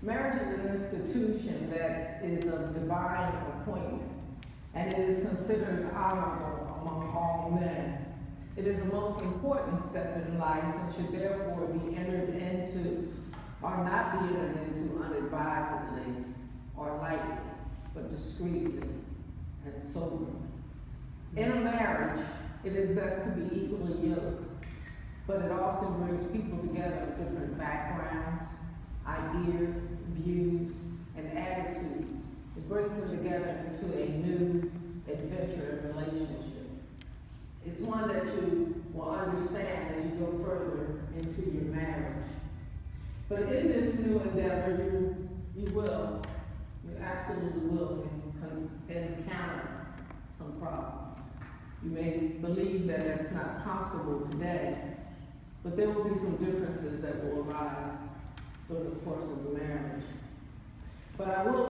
Marriage is an institution that is of divine appointment, and it is considered honorable among all men. It is the most important step in life and should therefore be entered into, or not be entered into unadvisedly or lightly, but discreetly and soberly. In a marriage, it is best to be equally yoked, but it often brings people together of different backgrounds, ideas, views, and attitudes. It brings them together into a new adventure and relationship. It's one that you will understand as you go further into your marriage. But in this new endeavor, you absolutely will encounter some problems. You may believe that it's not possible today, but there will be some differences that will arise during the course of the marriage. But I will